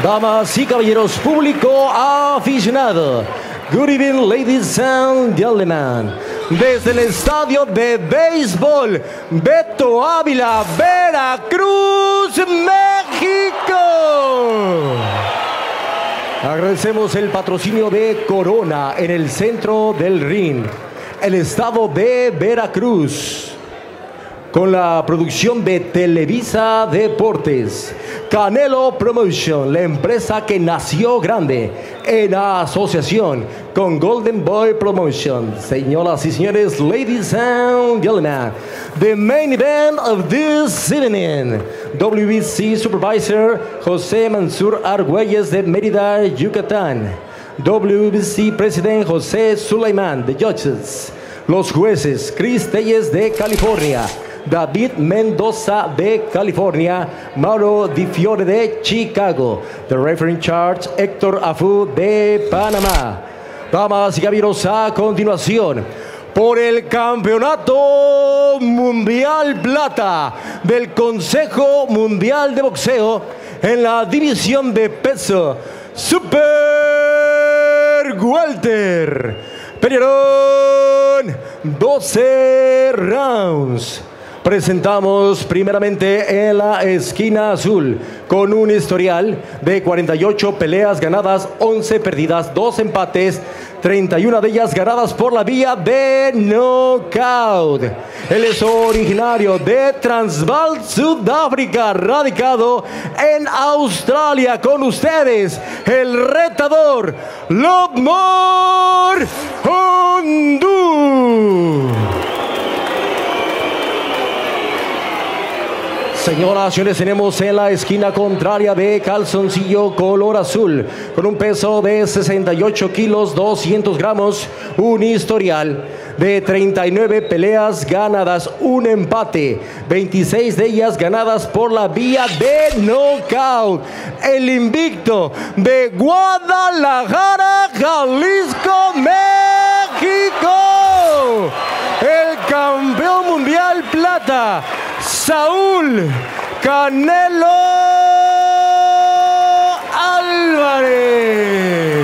Damas y caballeros, público aficionado. Good evening, ladies and gentlemen. Desde el estadio de béisbol Beto Ávila, Veracruz, México. Agradecemos el patrocinio de Corona en el centro del ring. El estado de Veracruz. Con la producción de Televisa Deportes, Canelo Promotion, la empresa que nació grande en asociación con Golden Boy Promotion. Señoras y señores, ladies and gentlemen, the main event of this evening, WBC Supervisor José Mansur Argüelles de Mérida, Yucatán. WBC President José Sulaimán de Judges. Los jueces Chris Telles de California, David Mendoza de California, Mauro Di Fiore de Chicago. The referee in charge, Héctor Afu de Panamá. Damas y caballeros, a continuación, por el Campeonato Mundial Plata del Consejo Mundial de Boxeo en la división de peso Super Welter. Pelearon 12 rounds. Presentamos primeramente en la esquina azul con un historial de 48 peleas ganadas, 11 perdidas, 2 empates, 31 de ellas ganadas por la vía de knockout. Él es originario de Transvaal, Sudáfrica, radicado en Australia. Con ustedes, el retador Lobmore Hondu. Señoras y señores, tenemos en la esquina contraria de calzoncillo color azul, con un peso de 68 kilos, 200 gramos, un historial de 39 peleas ganadas, un empate, 26 de ellas ganadas por la vía de knockout. El invicto de Guadalajara, Jalisco, México. El campeón mundial plata, Saúl Canelo Álvarez.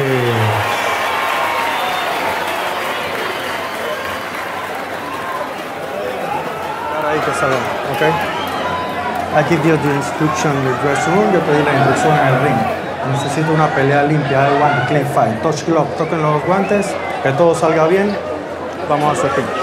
Ahí que saber, ¿ok? I give you the instruction in the dressing room. Yo te di la instrucción en el ring. Necesito una pelea limpia. I want a clean fight. Touch glove, toquen los guantes, que todo salga bien. Vamos a hacer pin.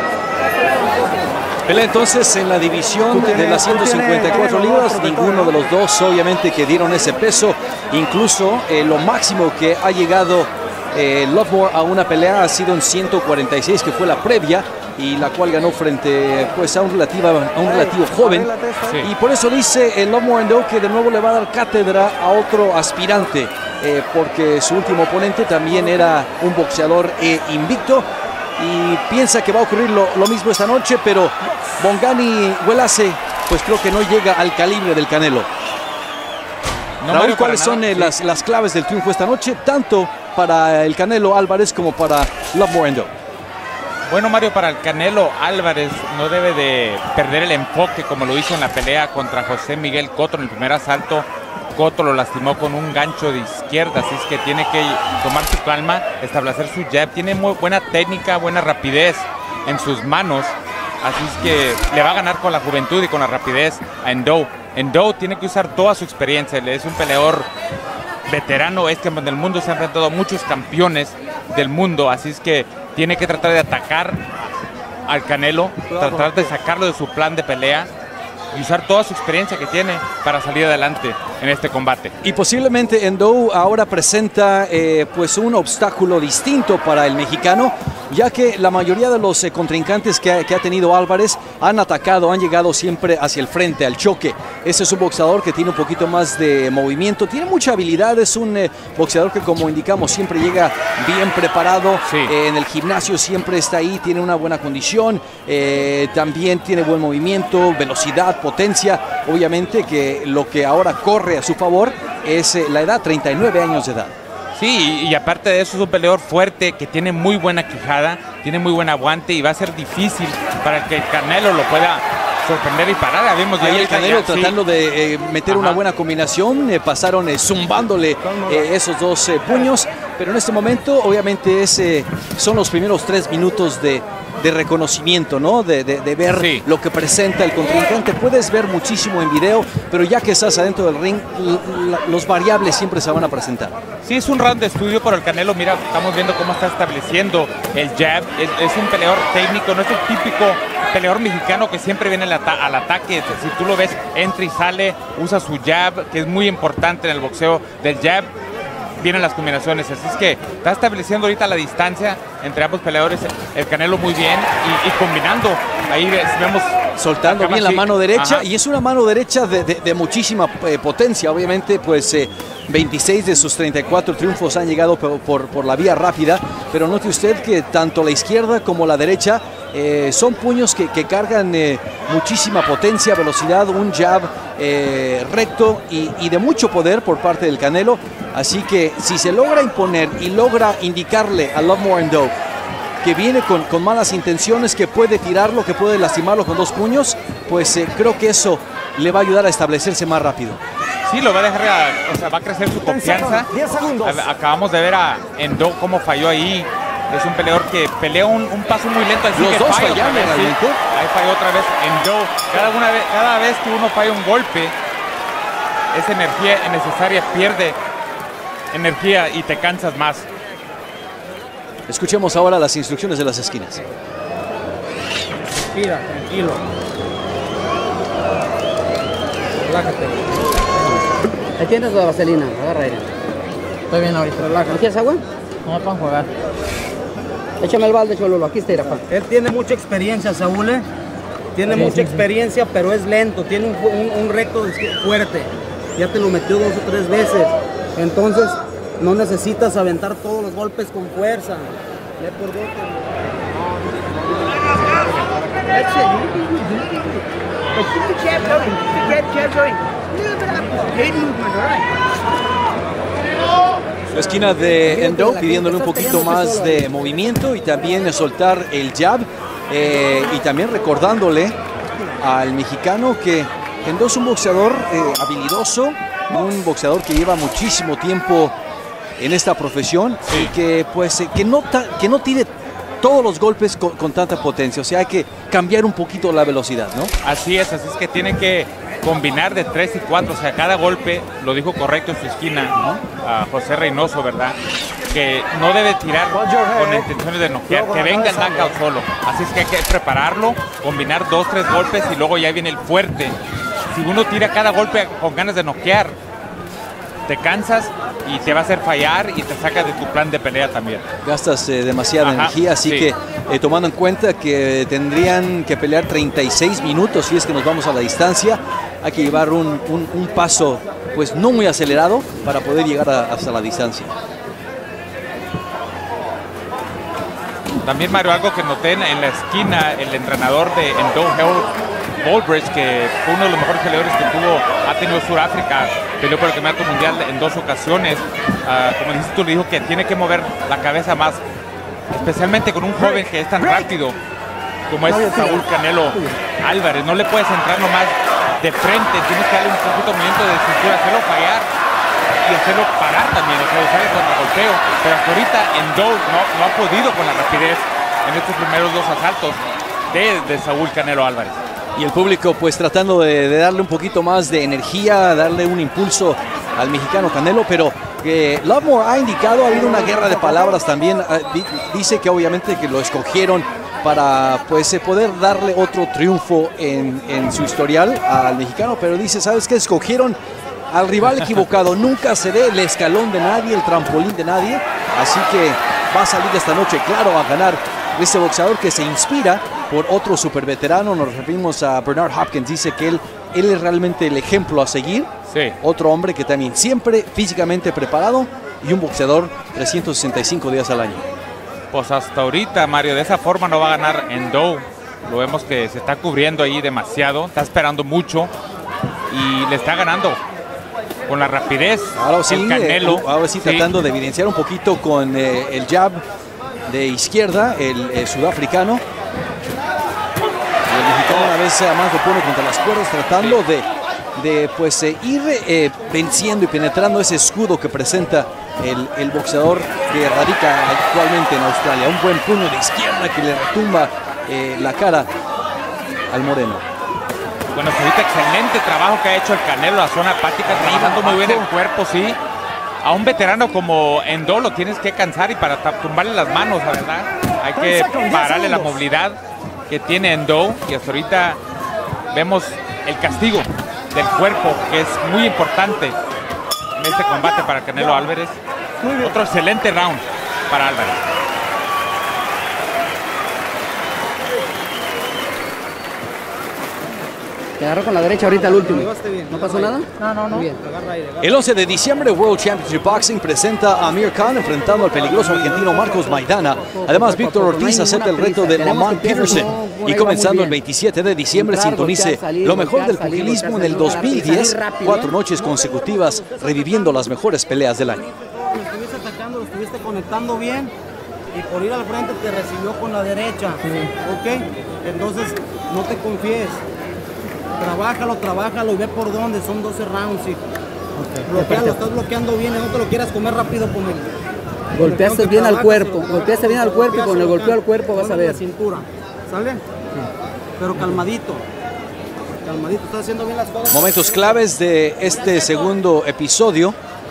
Pelea entonces en la división de las 154 libras. Ninguno de los dos obviamente que dieron ese peso. Incluso lo máximo que ha llegado Lobmore a una pelea ha sido en 146, que fue la previa, y la cual ganó frente pues a un relativo joven. Sí. Y por eso dice Lobmore Hondu que de nuevo le va a dar cátedra a otro aspirante, porque su último oponente también era un boxeador invicto. Y piensa que va a ocurrir lo mismo esta noche, pero Bongani Huelace pues creo que no llega al calibre del Canelo. No, Raúl, Mario, ¿cuáles son las claves del triunfo esta noche, tanto para el Canelo Álvarez como para Lobmore Hondu? Bueno, Mario, para el Canelo Álvarez no debe de perder el enfoque como lo hizo en la pelea contra José Miguel Cotto en el primer asalto. Cotto lo lastimó con un gancho de izquierda, así es que tiene que tomar su calma, establecer su jab. Tiene muy buena técnica, buena rapidez en sus manos, así es que le va a ganar con la juventud y con la rapidez a Hondu. Hondu tiene que usar toda su experiencia, él es un peleador veterano, es campeón del mundo, se ha enfrentado a muchos campeones del mundo, así es que tiene que tratar de atacar al Canelo, tratar de sacarlo de su plan de pelea y usar toda su experiencia que tiene para salir adelante en este combate. Y posiblemente Hondu ahora presenta pues un obstáculo distinto para el mexicano, ya que la mayoría de los contrincantes que ha tenido Álvarez han atacado, han llegado siempre hacia el frente, al choque. Ese es un boxeador que tiene un poquito más de movimiento, tiene mucha habilidad, es un boxeador que, como indicamos, siempre llega bien preparado, sí. En el gimnasio siempre está ahí, tiene una buena condición, también tiene buen movimiento, velocidad, potencia. Obviamente que lo que ahora corre a su favor es la edad, 39 años de edad. Sí, y aparte de eso es un peleador fuerte que tiene muy buena quijada, tiene muy buen aguante y va a ser difícil para que el Canelo lo pueda sorprender y parar. Habíamos ahí el Canelo ya, tratando de meter una buena combinación, pasaron zumbándole esos dos puños, pero en este momento obviamente son los primeros 3 minutos de reconocimiento, ¿no? De ver lo que presenta el contrincante. Puedes ver muchísimo en video, pero ya que estás adentro del ring, los variables siempre se van a presentar. Sí, es un round de estudio, pero el Canelo, mira, estamos viendo cómo está estableciendo el jab. Es un peleador técnico, no es el típico peleador mexicano que siempre viene al ataque. Si tú lo ves, entra y sale, usa su jab, que es muy importante en el boxeo. Del jab vienen las combinaciones, así es que está estableciendo ahorita la distancia entre ambos peleadores, el Canelo muy bien y combinando, ahí vemos soltando bien la mano derecha. Y es una mano derecha de muchísima potencia, obviamente pues 26 de sus 34 triunfos han llegado por la vía rápida, pero note usted que tanto la izquierda como la derecha son puños que cargan muchísima potencia, velocidad, un jab recto y de mucho poder por parte del Canelo. Así que si se logra imponer y logra indicarle a Lovemore Ndo que viene con malas intenciones, que puede tirarlo, que puede lastimarlo con 2 puños, pues creo que eso le va a ayudar a establecerse más rápido. Sí, lo va a dejar, o sea, va a crecer su confianza. 10 segundos. Acabamos de ver a Ndo cómo falló ahí. Es un peleador que pelea un paso muy lento. Así los que dos falla fallaron realmente. Ahí falló otra vez Ndo. Cada vez que uno falla un golpe, esa energía necesaria pierde energía y te cansas más. Escuchemos ahora las instrucciones de las esquinas. Respira, tranquilo. Relájate. Ahí tienes la vaselina, agarra aire. Estoy bien ahorita. Relájate. ¿No quieres agua? No me pueden jugar. Échame el balde, Chololo, aquí está, Irafa. Él tiene mucha experiencia, Saúl, ¿eh? Tiene mucha experiencia, pero es lento. Tiene un recto fuerte. Ya te lo metió 2 o 3 veces. Entonces, no necesitas aventar todos los golpes con fuerza. Ya por La esquina de Ndo pidiéndole un poquito más de movimiento y también soltar el jab y también recordándole al mexicano que Ndo es un boxeador habilidoso, un boxeador que lleva muchísimo tiempo en esta profesión y que pues que no tire todos los golpes con tanta potencia, o sea hay que cambiar un poquito la velocidad, ¿no? Así es que tiene que combinar de 3 y 4, o sea, cada golpe, lo dijo correcto en su esquina, a José Reynoso, ¿verdad? Que no debe tirar con intenciones de noquear, que venga el knockout solo. Así es que hay que prepararlo, combinar 2, 3 golpes y luego ya viene el fuerte. Si uno tira cada golpe con ganas de noquear, te cansas y te va a hacer fallar y te saca de tu plan de pelea también. Gastas demasiada energía, así que tomando en cuenta que tendrían que pelear 36 minutos si es que nos vamos a la distancia, hay que llevar un paso pues no muy acelerado para poder llegar hasta la distancia. También, Mario, algo que noté en la esquina, el entrenador de Ndo, Baldridge, que fue uno de los mejores peleadores que ha tenido Sudáfrica, peleó por el campeonato mundial en 2 ocasiones. Como dijiste tú, le dijo que tiene que mover la cabeza más, especialmente con un joven que es tan rápido como es Saúl Canelo Álvarez. No le puedes entrar nomás de frente, tienes que darle un poquito de movimiento de cintura, hacerlo fallar y hacerlo parar también, o sea, usar el contragolpeo. Pero hasta ahorita Ndo no ha podido con la rapidez en estos primeros 2 asaltos de Saúl Canelo Álvarez. Y el público pues tratando de darle un poquito más de energía, darle un impulso al mexicano Canelo, pero Lovemore ha indicado, ha habido una guerra de palabras también, dice que obviamente que lo escogieron para pues poder darle otro triunfo en su historial al mexicano, pero dice, ¿sabes qué? Escogieron al rival equivocado, nunca seré el escalón de nadie, el trampolín de nadie, así que va a salir esta noche, claro, a ganar este boxeador que se inspira por otro super veterano. Nos referimos a Bernard Hopkins, dice que él es realmente el ejemplo a seguir. Sí. Otro hombre que también siempre físicamente preparado y un boxeador 365 días al año. Pues hasta ahorita, Mario, de esa forma no va a ganar Ndo. Lo vemos que se está cubriendo ahí demasiado, está esperando mucho y le está ganando con la rapidez. Ahora sí, el Canelo. Ahora sí, tratando de evidenciar un poquito con el jab de izquierda, el sudafricano. Y el mexicano una vez más lo pone contra las cuerdas, tratando de pues, ir venciendo y penetrando ese escudo que presenta el boxeador que radica actualmente en Australia. Un buen puño de izquierda que le retumba la cara al moreno. Bueno, ahorita excelente trabajo que ha hecho el Canelo, la zona hepática, trabajando muy bien el cuerpo, sí. A un veterano como Endo lo tienes que cansar y para tumbarle las manos, la verdad. Hay que pararle la movilidad que tiene Endo y hasta ahorita vemos el castigo del cuerpo, que es muy importante en este combate para Canelo Álvarez. Otro excelente round para Álvarez. Te agarró con la derecha ahorita el último. ¿No pasó nada? No. Bien. El 11 de diciembre, World Championship Boxing presenta a Amir Khan enfrentando al peligroso argentino Marcos Maidana. Además, Víctor Ortiz acepta el reto de Lamont Peterson. Y comenzando el 27 de diciembre, sintonice lo mejor del pugilismo en el 2010. 4 noches consecutivas reviviendo las mejores peleas del año. Lo estuviste atacando, lo estuviste conectando bien y por ir al frente te recibió con la derecha. ¿Ok? Entonces, no te confíes. Trabájalo y ve por dónde, son 12 rounds. Y bloquealo, estás bloqueando bien, no te lo quieras comer rápido con él. Golpeaste bien al cuerpo, y con el golpeo al cuerpo vas a ver. La cintura, ¿sale? Sí. Pero calmadito, estás haciendo bien las cosas. Momentos claves de este segundo episodio.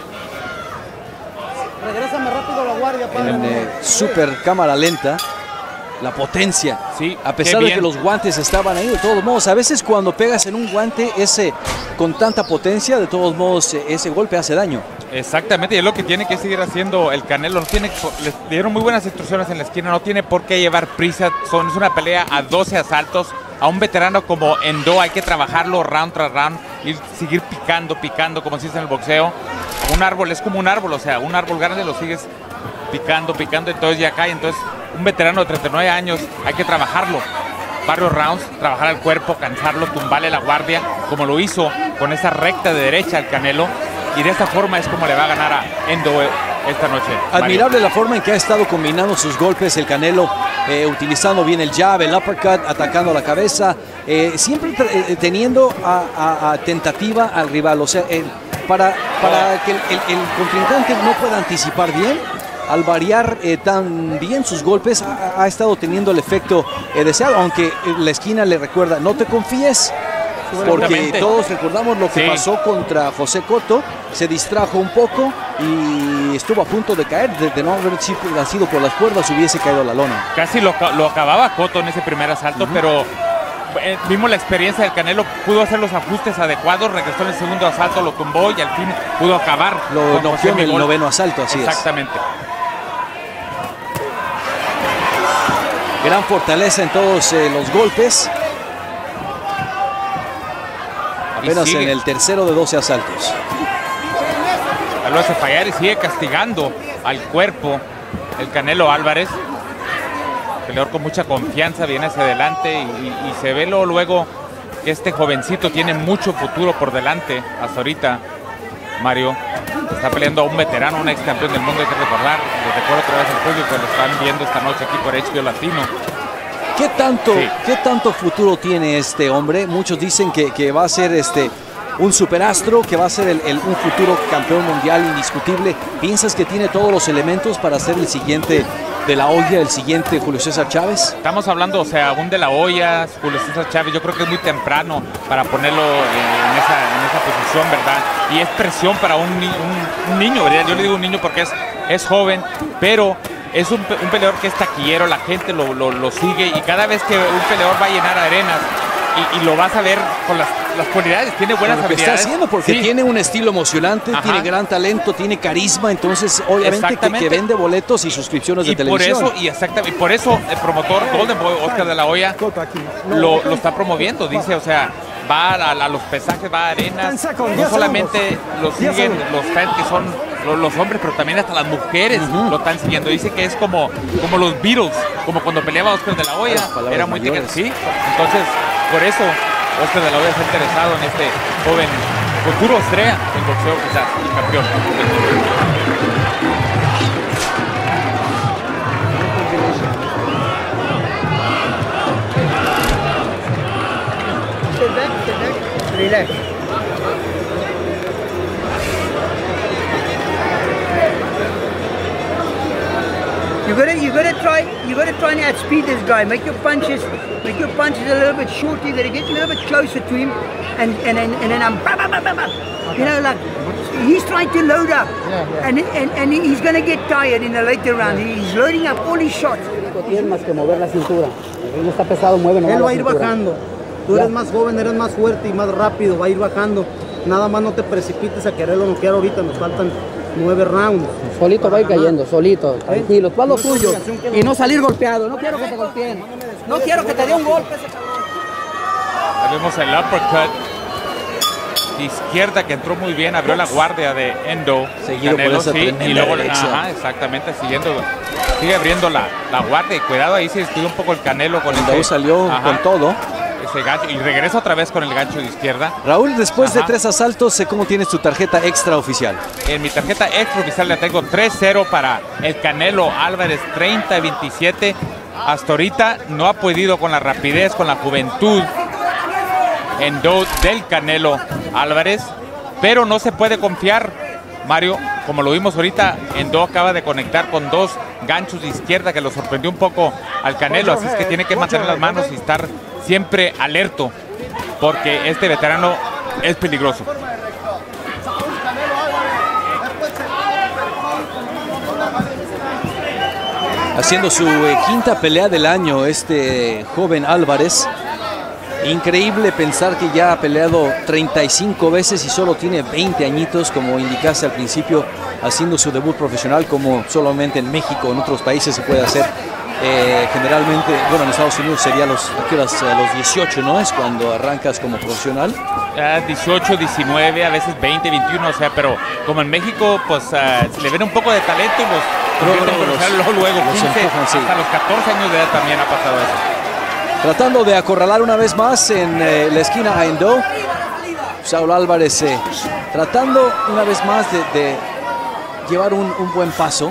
Regrésame rápido a la guardia, padre. En super cámara lenta. La potencia, sí, a pesar de que los guantes estaban ahí, de todos modos, a veces cuando pegas en un guante con tanta potencia, de todos modos ese golpe hace daño. Exactamente, y es lo que tiene que seguir haciendo el Canelo. Le dieron muy buenas instrucciones en la esquina, no tiene por qué llevar prisa, es una pelea a 12 asaltos. A un veterano como Endo hay que trabajarlo round tras round y seguir picando, como se dice en el boxeo. Un árbol es como un árbol, o sea, un árbol grande lo sigues picando, entonces ya cae. Entonces, un veterano de 39 años hay que trabajarlo. Varios rounds, trabajar el cuerpo, cansarlo, tumbarle la guardia, como lo hizo con esa recta de derecha al Canelo. Y de esta forma es como le va a ganar a Endo esta noche. Admirable la forma en que ha estado combinando sus golpes el Canelo, utilizando bien el jab, el uppercut, atacando la cabeza, siempre teniendo a tentativa al rival. O sea, para que el contrincante no pueda anticipar bien, al variar tan bien sus golpes, ha estado teniendo el efecto deseado, aunque la esquina le recuerda, no te confíes, porque todos recordamos lo que pasó contra José Cotto, se distrajo un poco y estuvo a punto de caer, de no haber sido por las cuerdas, hubiese caído a la lona. Casi lo acababa Cotto en ese primer asalto, pero vimos la experiencia del Canelo, pudo hacer los ajustes adecuados, regresó en el segundo asalto, lo tumbó y al fin pudo acabar. Lo noqueó en el noveno asalto, así es. Exactamente. Gran fortaleza en todos los golpes. Apenas en el tercero de 12 asaltos. Lo hace fallar y sigue castigando al cuerpo el Canelo Álvarez. Peleador con mucha confianza, viene hacia adelante y se ve luego que este jovencito tiene mucho futuro por delante. Hasta ahorita, Mario, está peleando a un veterano, un ex campeón del mundo, hay que recordar. Les recuerdo otra vez al público que lo están viendo esta noche aquí por HBO Latino. ¿Qué tanto futuro tiene este hombre? Muchos dicen que va a ser un superastro, que va a ser un futuro campeón mundial indiscutible. ¿Piensas que tiene todos los elementos para ser el siguiente de la Hoya, el siguiente Julio César Chávez? Estamos hablando, o sea, un de la Hoya, Julio César Chávez. Yo creo que es muy temprano para ponerlo en esa posición, ¿verdad? Y es presión para un niño, ¿verdad? Yo le digo un niño porque es joven, pero es un peleador que es taquillero, la gente lo sigue y cada vez que un peleador va a llenar arenas y lo vas a ver con las cualidades, tiene buenas habilidades. Está haciendo porque tiene un estilo emocionante, tiene gran talento, tiene carisma, entonces obviamente que vende boletos y suscripciones de televisión. Y por eso el promotor Golden Boy, Oscar de la Hoya, lo está promoviendo, dice, o sea, va a los pesajes, va a arenas, no solamente lo siguen los fans que son los hombres, pero también hasta las mujeres lo están siguiendo. Dice que es como los Beatles, como cuando peleaba Oscar de la Hoya, era muy mayores. Sí, entonces por eso Oscar de la Hoya está interesado en este joven futuro estrella del boxeo, quizás, y campeón. relax. You gotta try and outspeed this guy. Make your punches a little bit shorter. You gotta get a little bit closer to him, and then I'm, you know, like he's trying to load up, and he's gonna get tired in the later round. He's loading up all his shots. Tienes más que mover la cintura. El está pesado, mueve nomás. Él va a ir la cintura. bajando. Tú eres más joven, eres más fuerte y más rápido. Va a ir bajando. Nada más no te precipites a quererlo noquear ahorita. Nos faltan 9 rounds. Solito va a ir cayendo, solito, tranquilo. Tú haz lo tuyo. Y no salir golpeado. No quiero que te golpeen. No quiero que te dé un golpe ese cabrón. Vemos el uppercut de izquierda que entró muy bien, abrió la guardia de Endo. Seguido por esa tremenda y luego, derecha. ajá, exactamente, sigue abriendo la guardia y cuidado, ahí se descuidó un poco el Canelo con Endo salió con todo. Ese gancho, y regresa otra vez con el gancho de izquierda. Raúl, después de 3 asaltos, ¿cómo tienes tu tarjeta extra oficial? En mi tarjeta extra oficial la tengo 3-0 para el Canelo Álvarez, 30-27. Hasta ahorita no ha podido con la rapidez, con la juventud Endo del Canelo Álvarez, pero no se puede confiar, Mario, como lo vimos ahorita. Endo acaba de conectar con 2 ganchos de izquierda que lo sorprendió un poco al Canelo, así es que tiene que mantener las manos y estar siempre alerto, porque este veterano es peligroso. Haciendo su quinta pelea del año, este joven Álvarez. Increíble pensar que ya ha peleado 35 veces y solo tiene 20 añitos, como indicaste al principio, haciendo su debut profesional, como solamente en México, en otros países se puede hacer. Generalmente, bueno, en Estados Unidos sería a los 18, ¿no? Es cuando arrancas como profesional. 18, 19, a veces 20, 21, o sea, pero como en México, pues le ven un poco de talento y luego 15, empujan, sí. hasta los 14 años de edad también ha pasado eso. Tratando de acorralar una vez más en la esquina a Endo. Saúl Álvarez tratando una vez más de llevar un buen paso.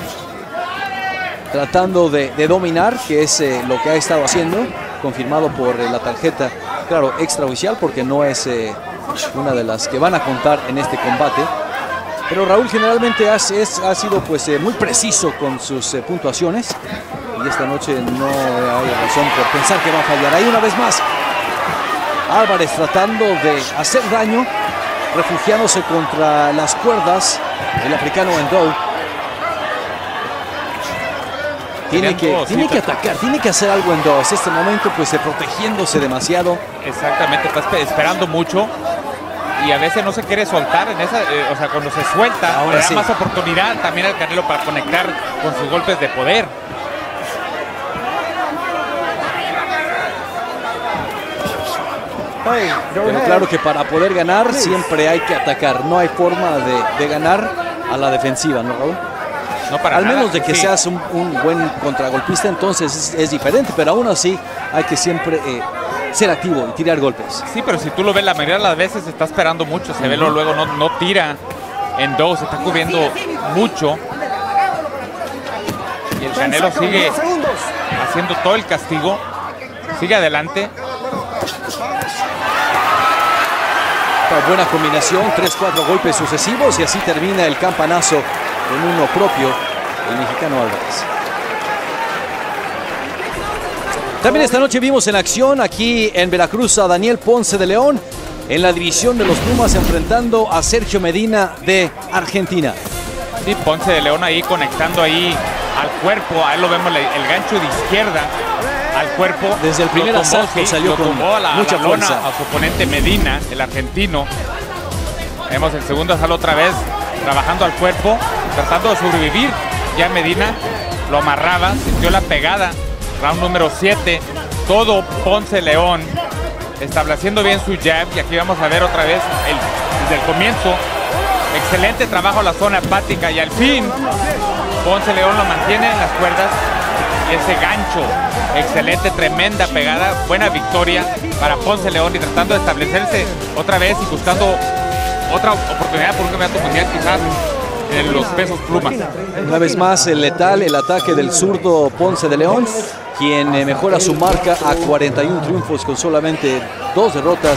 Tratando de dominar, que es lo que ha estado haciendo, confirmado por la tarjeta, claro, extraoficial, porque no es una de las que van a contar en este combate. Pero Raúl generalmente ha sido pues muy preciso con sus puntuaciones, y esta noche no hay razón por pensar que va a fallar. Ahí una vez más Álvarez tratando de hacer daño, refugiándose contra las cuerdas del africano Endo. Tiene que atacar, tiene que hacer algo en dos. Este momento, pues, protegiéndose demasiado. Exactamente, está esperando mucho y a veces no se quiere soltar en esa, o sea, cuando se suelta, ahora le da sí más oportunidad también al Canelo para conectar con sus golpes de poder. Pero claro que para poder ganar siempre hay que atacar. No hay forma de ganar a la defensiva, ¿no, Raúl? No, para al nada, menos de que sí. seas un buen contragolpista, entonces es diferente, pero aún así hay que siempre ser activo y tirar golpes. Sí, pero si tú lo ves, la mayoría de las veces está esperando mucho, se ve luego no tira en dos, se está cubriendo mucho. Y el Canelo sigue haciendo todo el castigo, sigue adelante. Buena combinación, 3-4 golpes sucesivos y así termina el campanazo con uno propio, el mexicano Álvarez. También esta noche vimos en acción aquí en Veracruz a Daniel Ponce de León en la división de los Pumas, enfrentando a Sergio Medina de Argentina. Sí, Ponce de León ahí conectando ahí al cuerpo, ahí lo vemos el gancho de izquierda al cuerpo. Desde el primer asalto salió con mucha fuerza a su oponente Medina, el argentino. Vemos el segundo asalto otra vez trabajando al cuerpo, tratando de sobrevivir. Ya Medina lo amarraba, sintió la pegada. Round número 7, todo Ponce León estableciendo bien su jab, y aquí vamos a ver otra vez desde el comienzo, excelente trabajo en la zona hepática, y al fin Ponce León lo mantiene en las cuerdas, y ese gancho, excelente, tremenda pegada, buena victoria para Ponce León, y tratando de establecerse otra vez y buscando otra oportunidad por un campeonato mundial quizás en los pesos pluma. Una vez más el letal, el ataque del zurdo Ponce de León, quien mejora su marca a 41 triunfos con solamente 2 derrotas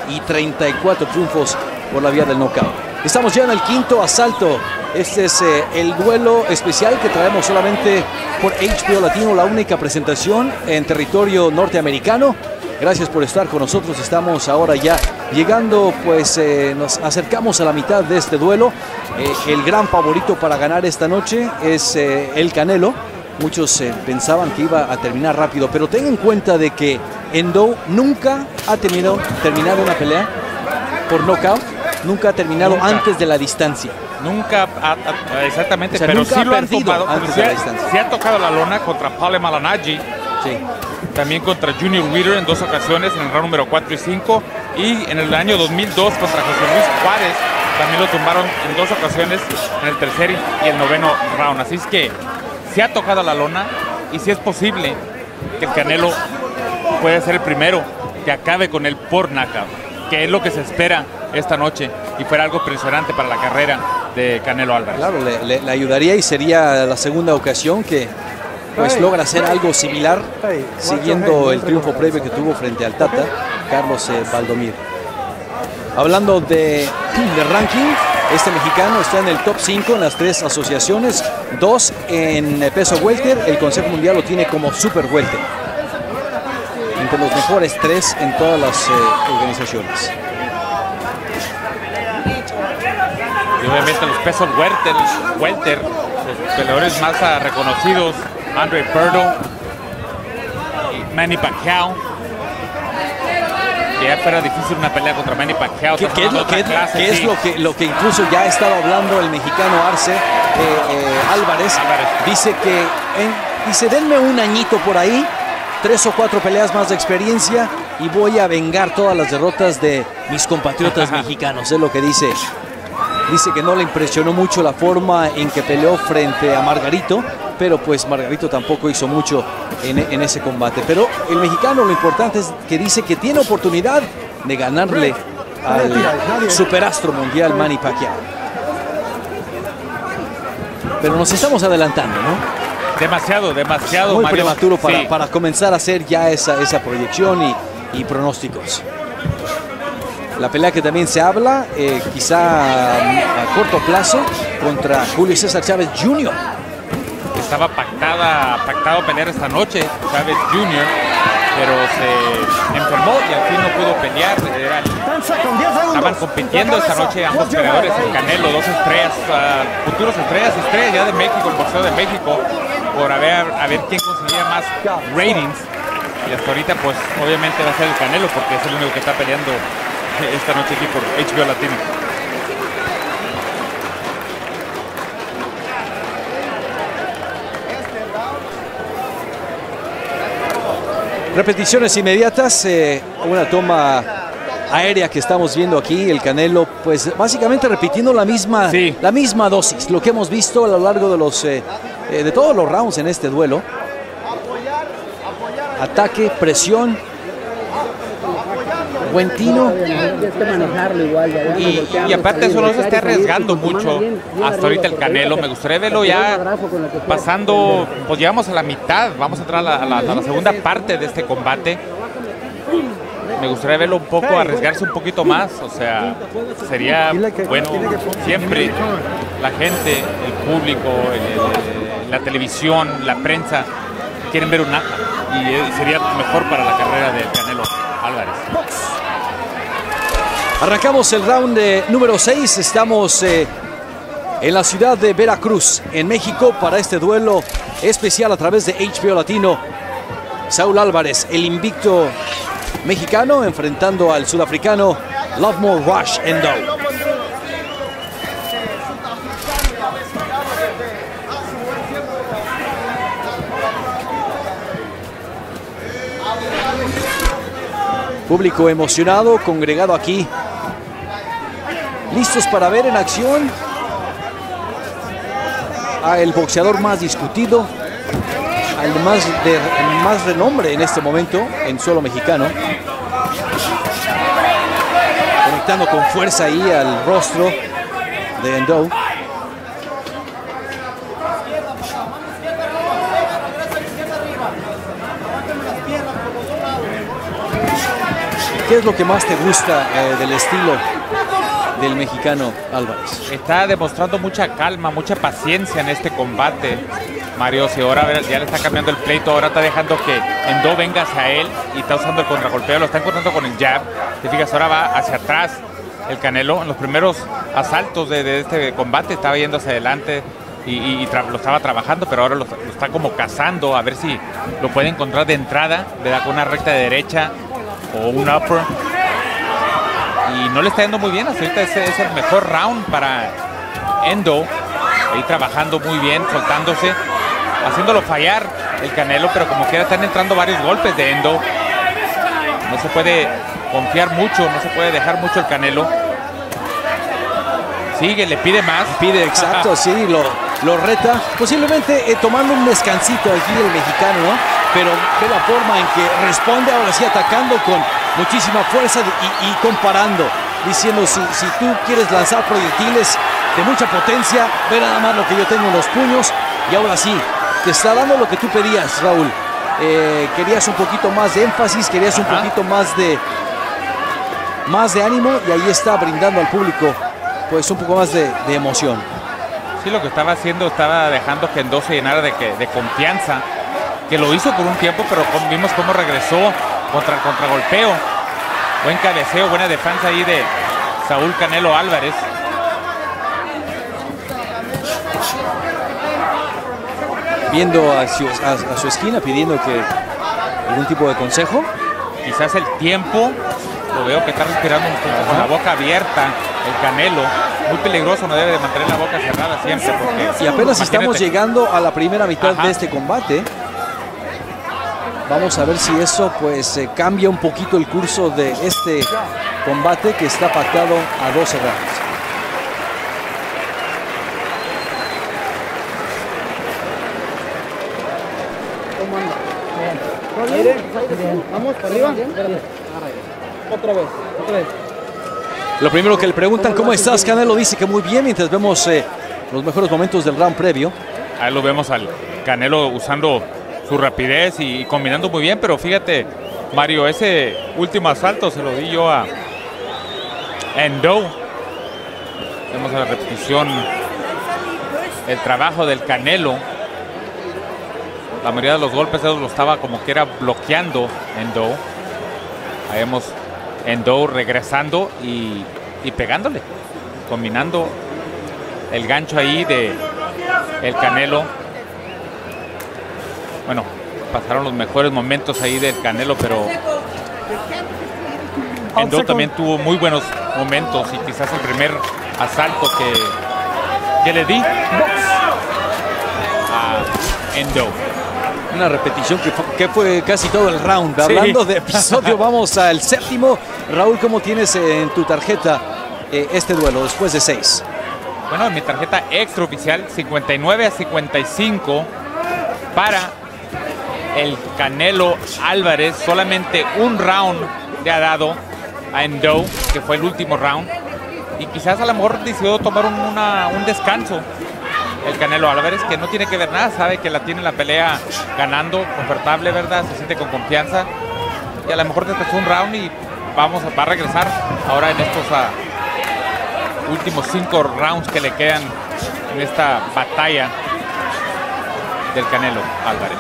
y 34 triunfos por la vía del knockout. Estamos ya en el quinto asalto. Este es el duelo especial que traemos solamente por HBO Latino, la única presentación en territorio norteamericano. Gracias por estar con nosotros. Estamos ahora ya llegando, pues nos acercamos a la mitad de este duelo. El gran favorito para ganar esta noche es el Canelo. Muchos pensaban que iba a terminar rápido, pero ten en cuenta de que Endo nunca ha terminado una pelea por knockout, nunca ha terminado antes de la distancia. Nunca, exactamente, O sea, pero nunca sí ha lo han perdido tumbado. antes de la distancia. Sí ha tocado la lona contra Paulie Malignaggi, Sí. también contra Junior Witter en 2 ocasiones, en el round número 4 y 5, y en el año 2002 contra José Luis Juárez, también lo tumbaron en 2 ocasiones, en el tercer y el noveno round. Así es que sí ha tocado la lona y sí es posible que el Canelo puede ser el primero que acabe con él por knockout, que es lo que se espera esta noche y fuera algo impresionante para la carrera de Canelo Álvarez. Claro, le ayudaría y sería la segunda ocasión que pues logra hacer algo similar, siguiendo el triunfo previo que tuvo frente al Tata, Carlos Valdomir. Hablando de ranking, este mexicano está en el top 5 en las 3 asociaciones, 2 en peso welter, el Consejo Mundial lo tiene como super welter. Entre los mejores 3 en todas las organizaciones. Y obviamente los pesos welter, los peleadores más reconocidos, Andre Berto y Manny Pacquiao. Que ya fuera difícil una pelea contra Manny Pacquiao. ¿Qué es lo que incluso ya ha estado hablando el mexicano Arce Álvarez? Dice que dice, denme un añito por ahí, 3 o 4 peleas más de experiencia y voy a vengar todas las derrotas de mis compatriotas mexicanos, es lo que dice. Dice que no le impresionó mucho la forma en que peleó frente a Margarito, pero pues Margarito tampoco hizo mucho en ese combate. Pero el mexicano, lo importante es que dice que tiene oportunidad de ganarle al superastro mundial Manny Pacquiao. Pero nos estamos adelantando, ¿no? Demasiado, Muy Mario. prematuro Sí. para comenzar a hacer ya esa proyección y pronósticos. La pelea que también se habla, quizá a corto plazo, contra Julio César Chávez Jr. Estaba pactado pelear esta noche Chávez Jr., pero se enfermó y al fin no pudo pelear. Estaban compitiendo esta noche ambos peleadores, el Canelo, 2 estrellas, futuros estrellas ya de México, el boxeo de México, por a ver quién conseguía más ratings. Y hasta ahorita pues obviamente va a ser el Canelo porque es el único que está peleando esta noche aquí por HBO Latino. Repeticiones inmediatas, una toma aérea que estamos viendo aquí, el Canelo, pues básicamente repitiendo la misma dosis, lo que hemos visto a lo largo de todos los rounds en este duelo. Ataque, presión, buen tino. Y aparte eso no se está arriesgando mucho hasta ahorita el Canelo. Me gustaría verlo ya pasando, pues llegamos a la mitad, vamos a entrar a la segunda parte de este combate. Me gustaría verlo un poco, arriesgarse un poquito más, o sea, sería bueno, siempre la gente, el público, la televisión, la prensa, quieren ver un nada y sería mejor para la carrera del Canelo Álvarez. Arrancamos el round número 6, estamos en la ciudad de Veracruz, en México, para este duelo especial a través de HBO Latino. Saúl Álvarez, el invicto mexicano, enfrentando al sudafricano Lovemore Rush Endo. Público emocionado, congregado aquí, listos para ver en acción al boxeador más discutido, al más renombre en este momento en suelo mexicano, conectando con fuerza ahí al rostro de Endo. ¿Qué es lo que más te gusta del estilo del mexicano Álvarez? Está demostrando mucha calma, mucha paciencia en este combate, Mario. Si ahora ya le está cambiando el pleito, ahora está dejando que Endo venga hacia él y está usando el contragolpeo, lo está encontrando con el jab. Te fijas, ahora va hacia atrás el Canelo. En los primeros asaltos de este combate estaba yendo hacia adelante y lo estaba trabajando, pero ahora lo está como cazando, a ver si lo puede encontrar de entrada, le da con una recta de derecha o un upper. Y no le está yendo muy bien, hasta ahorita es el mejor round para Endo, ahí trabajando muy bien, soltándose, haciéndolo fallar el Canelo, pero como quiera están entrando varios golpes de Endo. No se puede confiar mucho, no se puede dejar mucho el Canelo. Sigue, le pide más. Pide, exacto, sí, lo reta. Posiblemente tomando un descansito aquí el mexicano, ¿no? Pero ve la forma en que responde, ahora sí atacando con muchísima fuerza y comparando, diciendo si tú quieres lanzar proyectiles de mucha potencia, ve nada más lo que yo tengo en los puños, y ahora sí, te está dando lo que tú pedías, Raúl. Querías un poquito más de énfasis, querías un poquito más de ánimo, y ahí está brindando al público pues un poco más de emoción. Sí, lo que estaba haciendo, estaba dejando que Endo se llenara de confianza, que lo hizo por un tiempo, pero vimos cómo regresó contra el contragolpeo. Buen cabeceo, buena defensa ahí de Saúl Canelo Álvarez. Viendo a su esquina, pidiendo algún tipo de consejo. Quizás el tiempo, lo veo que está respirando un poco con la boca abierta el Canelo. Muy peligroso, no debe de mantener la boca cerrada siempre. Porque, y apenas estamos llegando a la primera mitad de este combate. Vamos a ver si eso pues cambia un poquito el curso de este combate que está pactado a 12 rounds. Vamos para arriba. Otra vez. Lo primero que le preguntan, ¿cómo estás, Canelo? Dice que muy bien, mientras vemos los mejores momentos del round previo. Ahí lo vemos al Canelo usando su rapidez y combinando muy bien, pero fíjate, Mario, ese último asalto se lo di yo a Endo. Vemos la repetición, el trabajo del Canelo. La mayoría de los golpes lo estaba como que era bloqueando Endo. Ahí vemos Endo regresando y pegándole, combinando el gancho ahí de el Canelo. Bueno, pasaron los mejores momentos ahí del Canelo, pero Endo también tuvo muy buenos momentos, y quizás el primer asalto que le di a Endo. Una repetición que fue casi todo el round. Hablando de episodio, vamos al séptimo. Raúl, ¿cómo tienes en tu tarjeta este duelo después de 6? Bueno, en mi tarjeta extraoficial, 59-55 para el Canelo Álvarez. Solamente un round le ha dado a Endo, que fue el último round. Y quizás a lo mejor decidió tomar un descanso el Canelo Álvarez, que no tiene que ver nada, sabe que la tiene la pelea ganando, confortable, ¿verdad? Se siente con confianza, y a lo mejor después un round y va a regresar ahora en estos últimos 5 rounds que le quedan en esta batalla del Canelo Álvarez.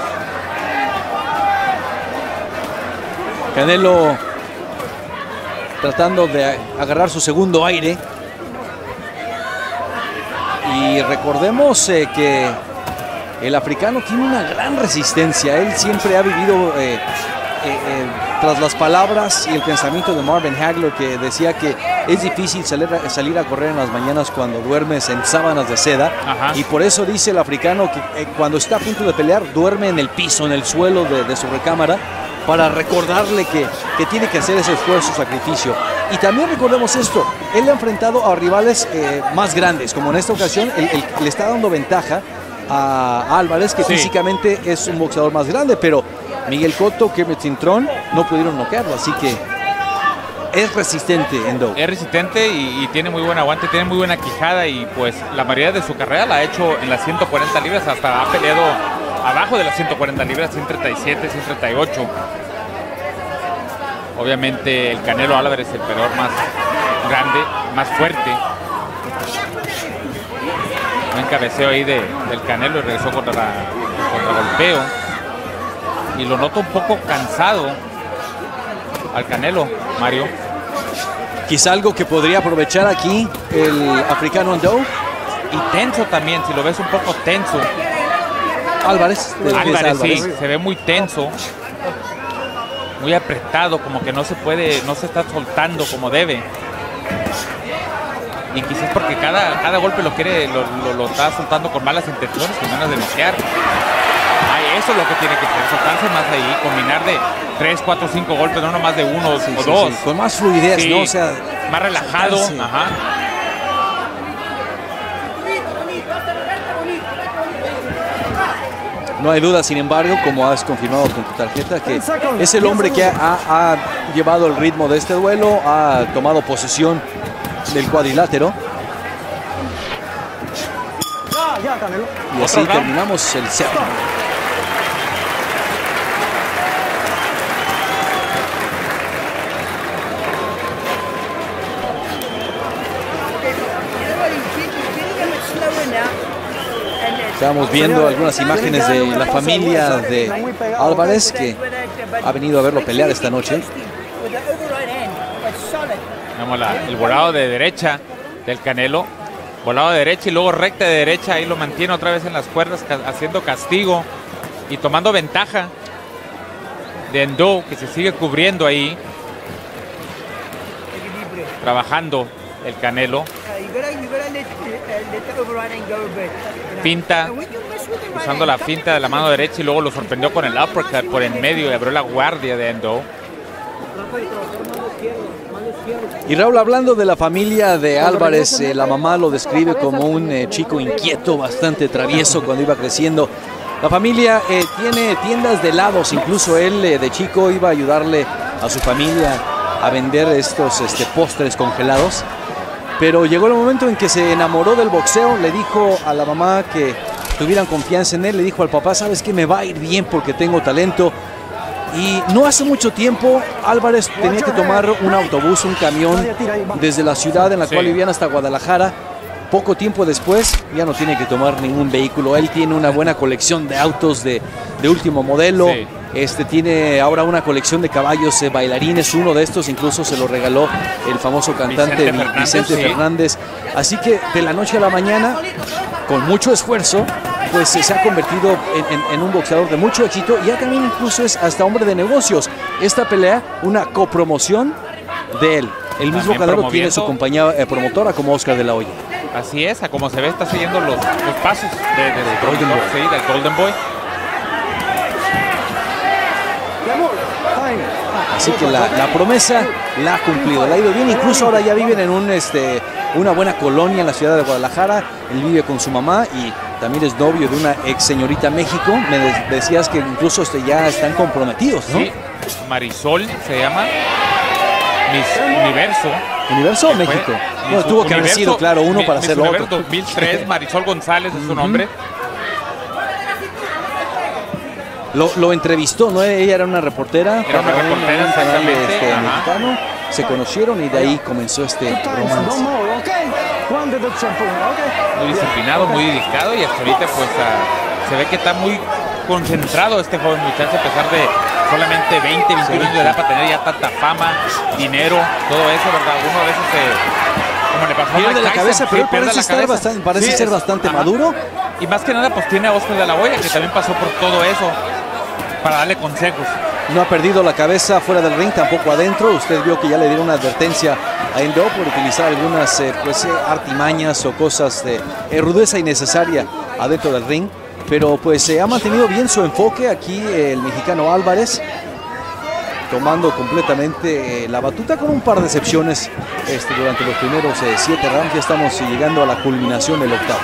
Canelo tratando de agarrar su segundo aire. Y recordemos que el africano tiene una gran resistencia. Él siempre ha vivido tras las palabras y el pensamiento de Marvin Hagler, que decía que es difícil salir a correr en las mañanas cuando duermes en sábanas de seda. Y por eso dice el africano que cuando está a punto de pelear duerme en el piso, en el suelo de su recámara, para recordarle que tiene que hacer ese esfuerzo, sacrificio. Y también recordemos esto, él le ha enfrentado a rivales más grandes, como en esta ocasión le está dando ventaja a Álvarez, que físicamente es un boxeador más grande, pero Miguel Cotto, Kevin Cintrón no pudieron noquearlo, así que es resistente Endo. Es resistente y tiene muy buen aguante, tiene muy buena quijada, y pues la mayoría de su carrera la ha hecho en las 140 libras, hasta ha peleado abajo de las 140 libras, 137, 138. Obviamente el Canelo Álvarez, el peleador más grande, más fuerte. Un cabeceo ahí del Canelo y regresó contra golpeo. Y lo noto un poco cansado al Canelo, Mario. Quizá algo que podría aprovechar aquí el africano Endo. Y tenso también, si lo ves un poco tenso. Álvarez, sí, se ve muy tenso. Muy apretado, como que no se está soltando como debe. Y quizás porque cada golpe lo está soltando con malas intenciones, con ganas de noquear. Eso es lo que tiene que hacer, soltarse más ahí, combinar de 3, 4, 5 golpes, no más de uno o dos. Sí. Con más fluidez, ¿no? O sea, más relajado. Ajá. No hay duda, sin embargo, como has confirmado con tu tarjeta, que es el hombre que ha llevado el ritmo de este duelo, ha tomado posesión del cuadrilátero. Y así terminamos el set. Estamos viendo algunas imágenes de la familia de Álvarez, que ha venido a verlo pelear esta noche. Vemos el volado de derecha del Canelo. Volado de derecha y luego recta de derecha. Ahí lo mantiene otra vez en las cuerdas, haciendo castigo y tomando ventaja de Endo, que se sigue cubriendo ahí. Trabajando el Canelo. Finta, usando la finta de la mano derecha y luego lo sorprendió con el uppercut por en medio y abrió la guardia de Endo. Y Raúl, hablando de la familia de Álvarez, la mamá lo describe como un chico inquieto, bastante travieso cuando iba creciendo. La familia tiene tiendas de helados, incluso él de chico iba a ayudarle a su familia a vender estos postres congelados. Pero llegó el momento en que se enamoró del boxeo, le dijo a la mamá que tuvieran confianza en él, le dijo al papá, ¿sabes qué? Me va a ir bien porque tengo talento. Y no hace mucho tiempo Álvarez tenía que tomar un autobús, un camión desde la ciudad en la cual vivían hasta Guadalajara. Poco tiempo después ya no tiene que tomar ningún vehículo. Él tiene una buena colección de autos de último modelo. Tiene ahora una colección de caballos bailarines. Uno de estos incluso se lo regaló el famoso cantante Vicente Fernández. Así que de la noche a la mañana, con mucho esfuerzo, pues se ha convertido en un boxeador de mucho éxito. Y ya también incluso es hasta hombre de negocios. Esta pelea, una copromoción de él. El mismo Canelo tiene su compañía promotora como Oscar de la Hoya. Así es, a como se ve, está siguiendo los pasos del Golden Boy. Así que la promesa la ha cumplido, la ha ido bien. Incluso ahora ya viven en una buena colonia en la ciudad de Guadalajara. Él vive con su mamá y también es novio de una ex señorita México. Me decías que incluso ya están comprometidos, ¿no? Sí, Marisol se llama. Miss Universo. ¿Universo o México? No, tuvo que haber sido, claro, uno para hacer lo otro. 2003, Marisol González es su nombre. Lo entrevistó, ¿no? Ella era una reportera. Era una reportera, exactamente. Mexicano. Se conocieron y de ahí comenzó este romance. Muy disciplinado, muy dedicado y hasta ahorita pues se ve que está muy concentrado este joven muchacho a pesar de solamente 20, 21 años de edad para tener ya tanta fama, dinero, todo eso, ¿verdad? Uno a veces como le pasó a pierde la cabeza, pero parece ser bastante maduro. Y más que nada pues tiene a Oscar de la Hoya que también pasó por todo eso para darle consejos. No ha perdido la cabeza fuera del ring, tampoco adentro. Usted vio que ya le dieron una advertencia a Endo por utilizar algunas artimañas o cosas de rudeza innecesaria adentro del ring. Pero pues ha mantenido bien su enfoque aquí el mexicano Álvarez, tomando completamente la batuta con un par de excepciones durante los primeros 7 rounds. Ya estamos llegando a la culminación del octavo.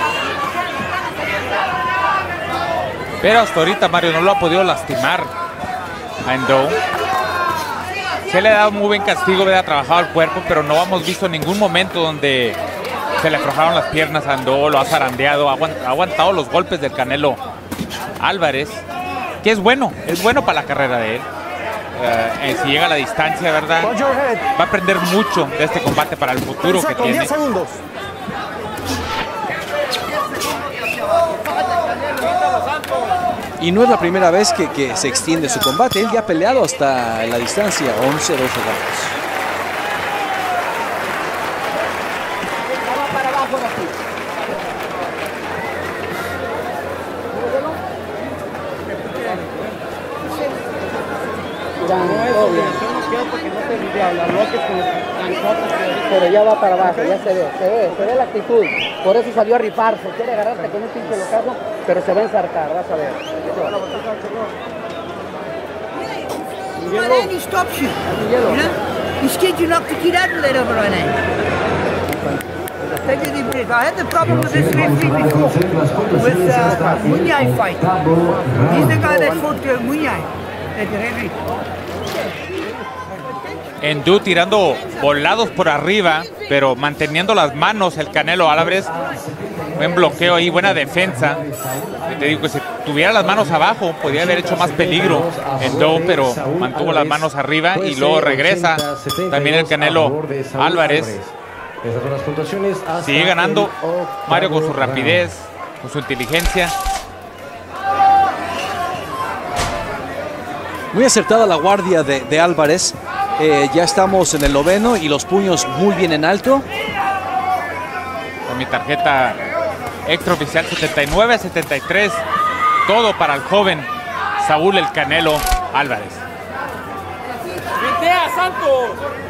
Pero hasta ahorita Mario no lo ha podido lastimar a Endo. Se le ha dado muy buen castigo, ha trabajado el cuerpo, pero no hemos visto ningún momento donde se le aflojaron las piernas a Endo, lo ha zarandeado, ha aguantado los golpes del Canelo Álvarez, que es bueno para la carrera de él. si llega a la distancia, ¿verdad? Va a aprender mucho de este combate para el futuro que tiene. 10 segundos. Y no es la primera vez que se extiende su combate. Él ya ha peleado hasta la distancia, 11-12 rounds. Pero ya va para abajo, ya se ve la actitud. Por eso salió a rifarse, quiere agarrarte con un pinche locazo, pero se va a ensartar, vas a ver. And he stops you. You know? He skids you up to keep that lead over on end. Take a deep breath. I had the problem with this referee before, with Munyai fight. He's the guy that fought Munyai, the referee. Endú tirando volados por arriba, pero manteniendo las manos el Canelo Álvarez. Buen bloqueo ahí, buena defensa. Te digo que si tuviera las manos abajo, podría haber hecho más peligro Endú, pero mantuvo las manos arriba y luego regresa. También el Canelo Álvarez. Sigue ganando Mario con su rapidez, con su inteligencia. Muy acertada la guardia de Álvarez. Ya estamos en el 9º y los puños muy bien en alto. Con mi tarjeta extraoficial 79-73. Todo para el joven Saúl el Canelo Álvarez. ¡Gritea, Santos!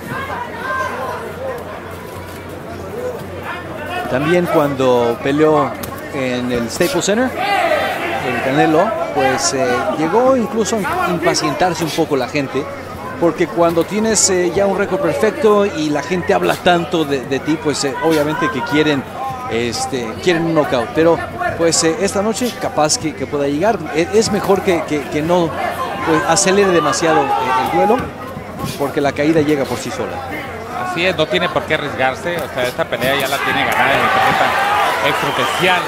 También cuando peleó en el Staples Center, el Canelo, pues llegó incluso a impacientarse un poco la gente. Porque cuando tienes ya un récord perfecto y la gente habla tanto de ti, pues obviamente que quieren un knockout. Pero pues esta noche capaz que pueda llegar. Es mejor que no pues, acelere demasiado el duelo, porque la caída llega por sí sola. Así es, no tiene por qué arriesgarse. O sea, esta pelea ya la tiene ganada en la tarjeta extraoficial.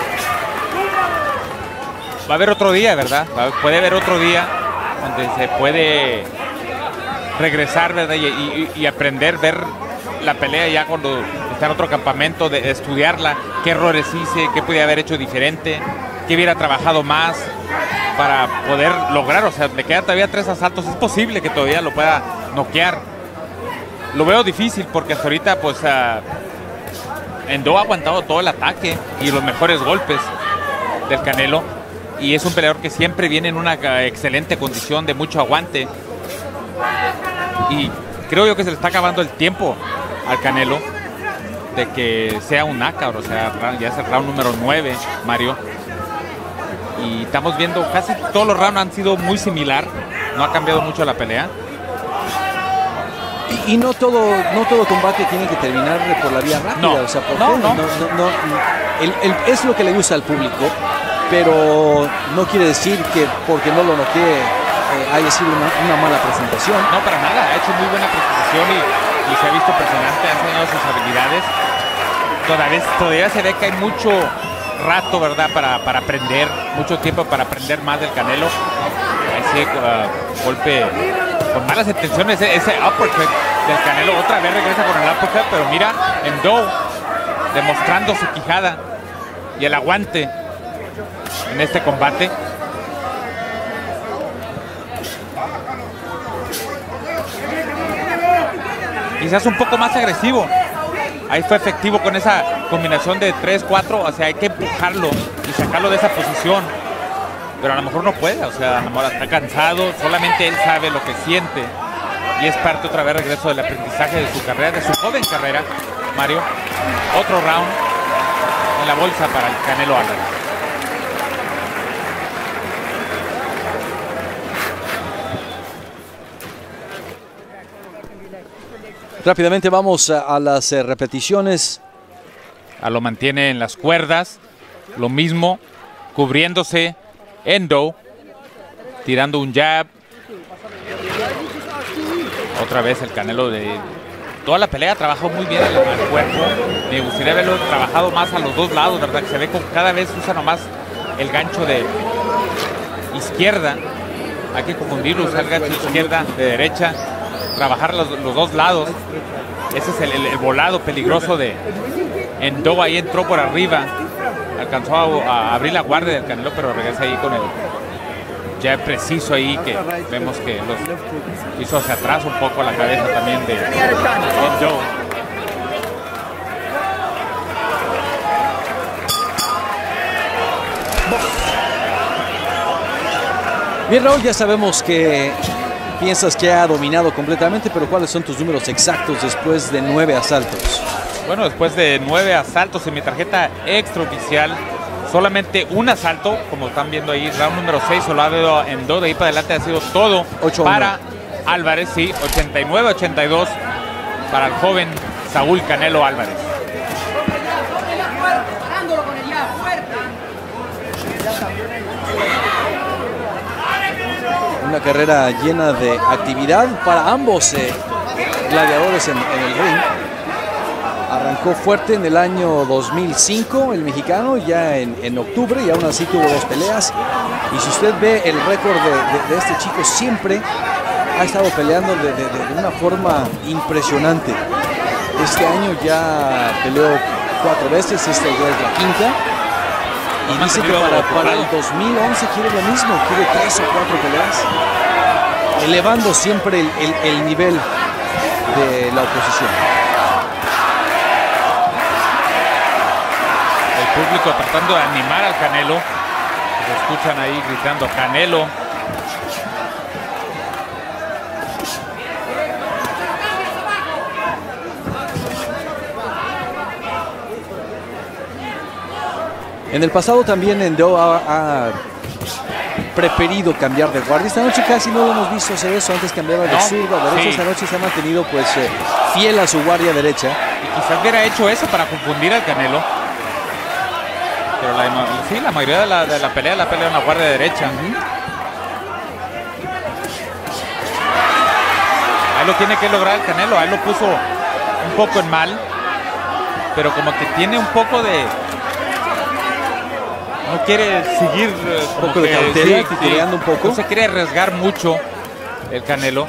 Va a haber otro día, ¿verdad? Puede haber otro día donde se puede regresar, ¿verdad? Y aprender, ver la pelea ya cuando está en otro campamento, de estudiarla, qué errores hice, qué podía haber hecho diferente, qué hubiera trabajado más para poder lograr. O sea, le quedan todavía 3 asaltos, es posible que todavía lo pueda noquear. Lo veo difícil porque hasta ahorita pues Endú ha aguantado todo el ataque y los mejores golpes del Canelo, y es un peleador que siempre viene en una excelente condición de mucho aguante. Y creo yo que se le está acabando el tiempo al Canelo de que sea un knockout. O sea, ya es el round número 9, Mario. Y estamos viendo casi todos los rounds han sido muy similar. No ha cambiado mucho la pelea. Y no todo combate tiene que terminar por la vía rápida. No, o sea, es lo que le gusta al público, pero no quiere decir que porque no lo noquee haya sido una mala presentación. No, para nada, ha hecho muy buena presentación y se ha visto impresionante, ha enseñado sus habilidades. Todavía se ve que hay mucho rato, ¿verdad? Para aprender, mucho tiempo para aprender más del Canelo. Ese golpe con malas intenciones, ese uppercut del Canelo, otra vez regresa con el uppercut, pero mira, Endú demostrando su quijada y el aguante en este combate. Quizás un poco más agresivo. Ahí fue efectivo con esa combinación de 3-4. O sea, hay que empujarlo y sacarlo de esa posición. Pero a lo mejor no puede. O sea, a lo mejor está cansado. Solamente él sabe lo que siente. Y es parte otra vez regreso del aprendizaje de su carrera, de su joven carrera, Mario. Otro round en la bolsa para el Canelo Álvarez. Rápidamente vamos a las repeticiones. Lo mantiene en las cuerdas. Lo mismo, cubriéndose. Endú, tirando un jab. Otra vez el Canelo de toda la pelea trabajó muy bien el cuerpo. Me gustaría haberlo trabajado más a los dos lados, ¿verdad? Que se ve como cada vez usa nomás el gancho de izquierda. hay que confundirlo, usar gancho de izquierda, de derecha, trabajar los dos lados. Ese es el volado peligroso de Endo. Ahí entró por arriba, alcanzó a abrir la guardia del Canelo, pero regresa ahí con el jab preciso ahí, que vemos que los hizo hacia atrás un poco la cabeza también de Endo. Bien, Raúl, ya sabemos que piensas que ha dominado completamente, pero ¿cuáles son tus números exactos después de 9 asaltos? Bueno, después de 9 asaltos en mi tarjeta extraoficial, solamente un asalto, como están viendo ahí, round número 6, solo ha habido Endo. De ahí para adelante ha sido todo 8-1 para Álvarez, sí, 89-82 para el joven Saúl Canelo Álvarez. Una carrera llena de actividad para ambos gladiadores en el ring. Arrancó fuerte en el año 2005 el mexicano, ya en octubre, y aún así tuvo 2 peleas. Y si usted ve el récord de este chico, siempre ha estado peleando de una forma impresionante. Este año ya peleó 4 veces, esta ya es la 5ª. Y dice que para el 2011 quiere lo mismo, quiere 3 o 4 peleas, elevando siempre el nivel de la oposición. El público tratando de animar al Canelo. Se escuchan ahí gritando Canelo. En el pasado también Endo ha preferido cambiar de guardia. Esta noche casi no lo hemos visto hacer eso. Antes cambiaba de zurda a derecha. Sí. Esta noche se ha mantenido pues fiel a su guardia derecha. Y quizás hubiera hecho eso para confundir al Canelo. Pero la mayoría de la pelea en la guardia derecha. Ahí lo tiene que lograr el Canelo. Ahí lo puso un poco en mal. Pero como que tiene un poco de... No quiere seguir un poco de cautela, titubeando un poco. No se quiere arriesgar mucho el Canelo.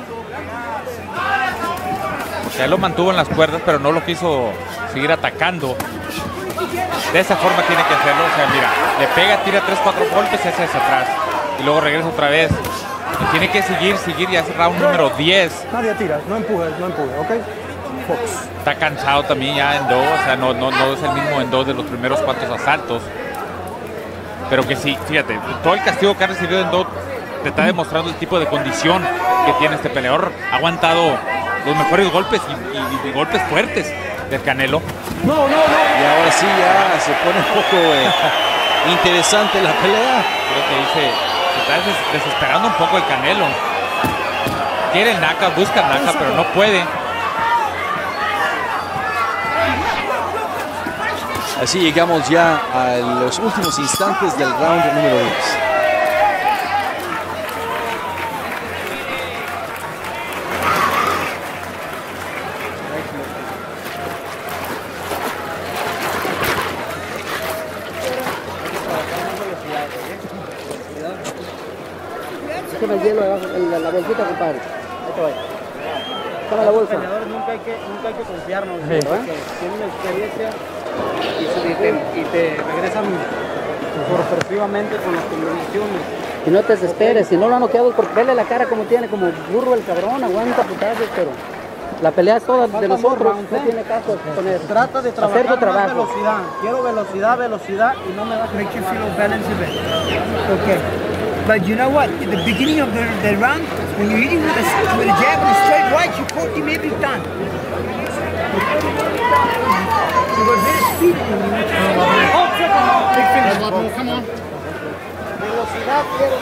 Ya lo mantuvo en las cuerdas, pero no lo quiso seguir atacando. De esa forma tiene que hacerlo. O sea, mira, le pega, tira 3, 4 golpes y hace hacia atrás. Y luego regresa otra vez. Y tiene que seguir y hace round número 10. Nadie tira, no empujes, ¿ok? Fox. Está cansado también ya Endo. O sea, no es el mismo Endo de los primeros cuantos asaltos. Pero que sí, fíjate, todo el castigo que ha recibido Endo te está demostrando el tipo de condición que tiene este peleador. Ha aguantado los mejores golpes y golpes fuertes del Canelo. No. Y ahora sí ya se pone un poco interesante la pelea. Creo que se está desesperando un poco el Canelo. Quiere el knockout, busca el knockout, pero no puede. Así llegamos ya a los últimos instantes del round número 10. Échame el hielo debajo, la bolsita, compadre. Ahí te voy. Toma la bolsa. Los peleadores nunca hay que confiarnos, ¿sí? Porque tienen la experiencia y te regresan sorpresivamente con las combinaciones. Y no te desesperes, si no lo han noqueado, porque vele la cara como tiene, como burro el cabrón, aguanta putazos, pero la pelea es toda de nosotros, no tiene caso poner. Trata de trabajar más velocidad. Quiero velocidad y no me vas a make you feel balance a bit. Okay. But you know what? At the beginning of the round, when you're hitting with a jab and a straight right, you caught him every time. You got very speedy when you went to big finish. Come on. Velocidad quiero.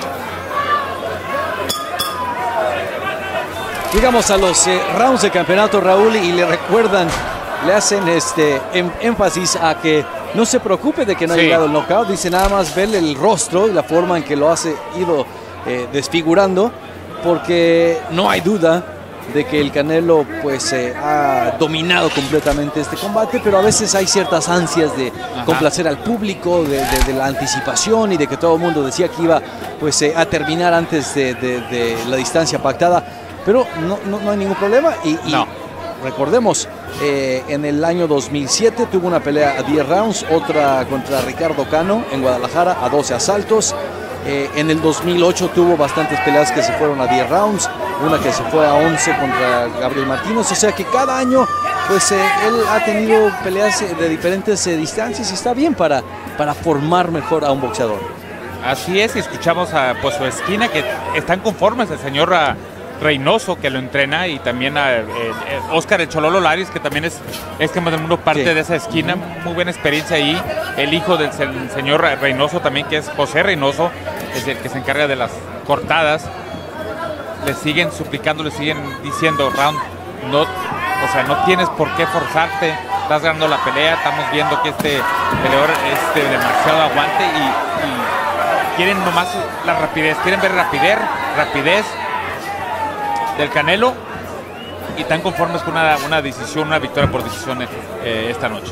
Llegamos a los rounds de campeonato, Raúl, y le recuerdan, le hacen énfasis a que no se preocupe de que no ha llegado el knockout. Dice nada más verle el rostro y la forma en que lo ha ido desfigurando, porque no hay duda de que el Canelo pues ha dominado completamente este combate, pero a veces hay ciertas ansias de complacer al público, de la anticipación y de que todo el mundo decía que iba pues a terminar antes de la distancia pactada, pero no hay ningún problema y recordemos, en el año 2007 tuvo una pelea a 10 rounds, otra contra Ricardo Cano en Guadalajara a 12 asaltos. En el 2008 tuvo bastantes peleas que se fueron a 10 rounds, una que se fue a 11 contra Gabriel Martínez, o sea que cada año pues él ha tenido peleas de diferentes distancias y está bien para formar mejor a un boxeador. Así es, y escuchamos a pues, su esquina que están conformes, el señor Reynoso que lo entrena y también a Oscar el Chololo Laris que también es campeón del mundo, parte de esa esquina, muy buena experiencia ahí. El hijo del señor Reynoso también, que es José Reynoso, es el que se encarga de las cortadas. Le siguen suplicando, le siguen diciendo, Round, no tienes por qué forzarte, estás ganando la pelea, estamos viendo que este peleador es de demasiado aguante y quieren nomás la rapidez, quieren ver rapidez del Canelo y están conformes con una decisión, una victoria por decisión esta noche.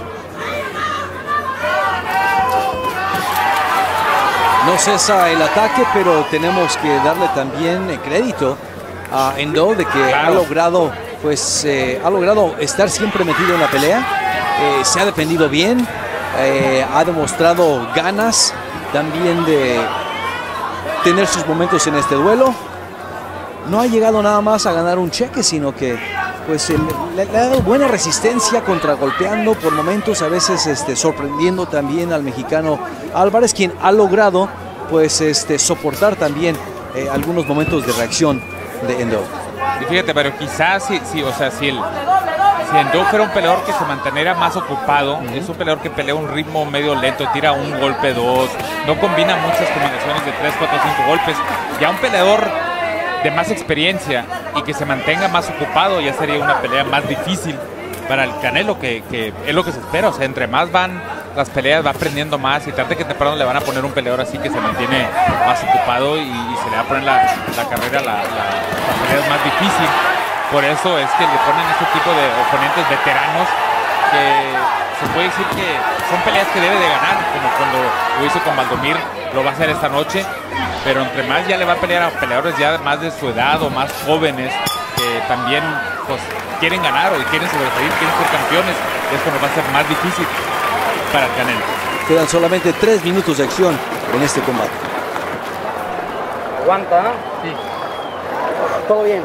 No cesa el ataque, pero tenemos que darle también crédito a Endo de que ha logrado estar siempre metido en la pelea, se ha defendido bien, ha demostrado ganas también de tener sus momentos en este duelo. No ha llegado nada más a ganar un cheque, sino que pues le ha dado buena resistencia, contragolpeando por momentos, a veces sorprendiendo también al mexicano Álvarez, quien ha logrado pues soportar también algunos momentos de reacción de Endo. Y fíjate, pero quizás si Endo fuera un peleador que se manteniera más ocupado, es un peleador que pelea un ritmo medio lento, tira un golpe, dos, no combina muchas combinaciones de 3, 4, 5 golpes. Ya un peleador de más experiencia y que se mantenga más ocupado ya sería una pelea más difícil para el Canelo, que es lo que se espera. O sea, entre más van las peleas, va aprendiendo más y tarde que temprano le van a poner un peleador así que se mantiene más ocupado y se le va a poner la carrera, la pelea más difícil. Por eso es que le ponen este tipo de oponentes veteranos que se puede decir que son peleas que debe de ganar, como cuando lo hizo con Valdomir, lo va a hacer esta noche, pero entre más ya le va a pelear a peleadores ya más de su edad o más jóvenes que también pues quieren ganar o quieren sobresalir, quieren ser campeones, es cuando va a ser más difícil para el Canelo. Quedan solamente 3 minutos de acción en este combate. Aguanta, ¿no? Sí. Todo bien.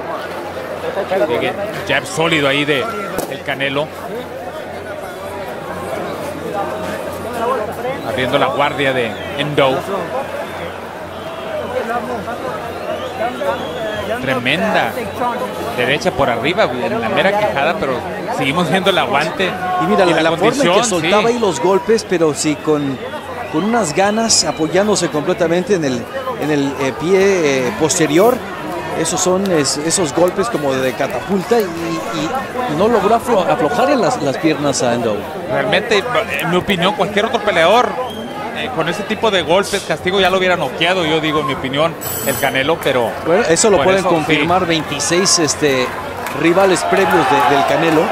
Jab sólido ahí del Canelo. Abriendo la guardia de Endo. Tremenda derecha por arriba, en la mera quijada, pero seguimos viendo el aguante. Y mira, la forma en que soltaba ahí los golpes, pero sí con unas ganas, apoyándose completamente en el pie posterior. Esos son esos golpes como de catapulta y no logró aflojarle las piernas a Endo. Realmente, en mi opinión, cualquier otro peleador con ese tipo de golpes, castigo, ya lo hubiera noqueado, yo digo, en mi opinión, el Canelo, pero... Bueno, eso lo pueden confirmar 26 rivales previos del Canelo.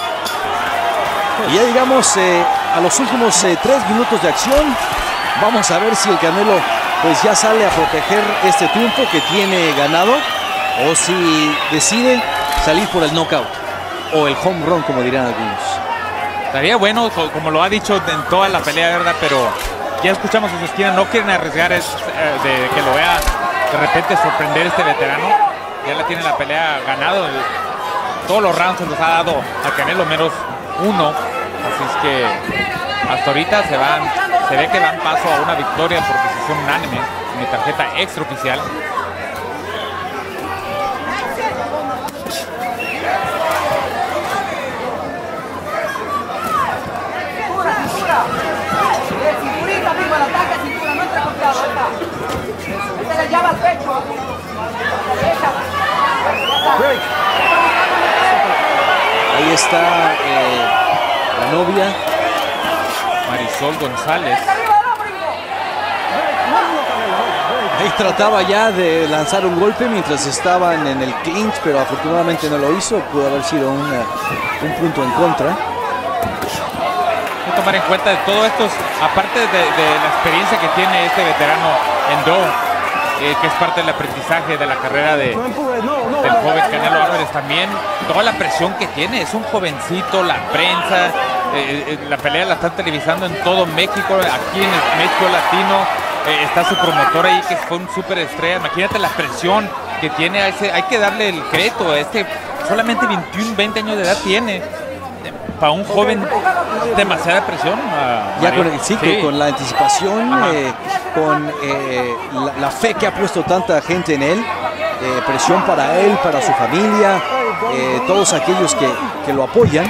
Y ya llegamos a los últimos 3 minutos de acción. Vamos a ver si el Canelo pues ya sale a proteger este triunfo que tiene ganado, o si decide salir por el knockout o el home run, como dirán algunos. Estaría bueno, como lo ha dicho en toda la pelea, ¿verdad? Pero ya escuchamos en su esquina, no quieren arriesgar de que lo vea de repente sorprender este veterano. Ya la tiene la pelea ganado, todos los rounds se los ha dado a Canelo menos 1, así es que hasta ahorita se ve que dan paso a una victoria por decisión unánime en mi tarjeta extraoficial. Ahí está la novia Marisol González. Ahí trataba ya de lanzar un golpe mientras estaban en el clinch, pero afortunadamente no lo hizo. Pudo haber sido un punto en contra. Hay que tomar en cuenta de todo esto, aparte de la experiencia que tiene este veterano Endo, que es parte del aprendizaje de la carrera del joven Canelo Álvarez, también toda la presión que tiene. Es un jovencito, la prensa, la pelea la están televisando en todo México, aquí en el México latino. Está su promotor ahí, que fue un súper estrella. Imagínate la presión que tiene a ese. Hay que darle el crédito a este. Solamente 21, 20 años de edad tiene. Para un joven, demasiada presión. Ya con la anticipación, con la fe que ha puesto tanta gente en él. Presión para él, para su familia, todos aquellos que lo apoyan.